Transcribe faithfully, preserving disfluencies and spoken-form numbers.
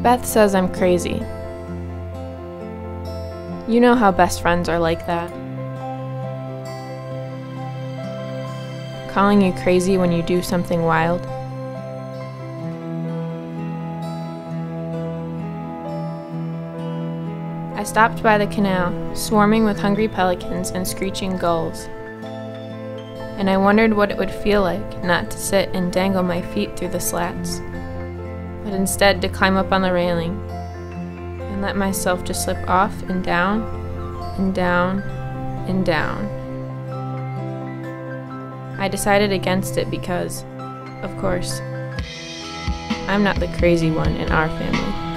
Beth says I'm crazy. You know how best friends are like that. Calling you crazy when you do something wild. I stopped by the canal, swarming with hungry pelicans and screeching gulls. And I wondered what it would feel like not to sit and dangle my feet through the slats, but instead to climb up on the railing and let myself just slip off and down and down and down. I decided against it because, of course, I'm not the crazy one in our family.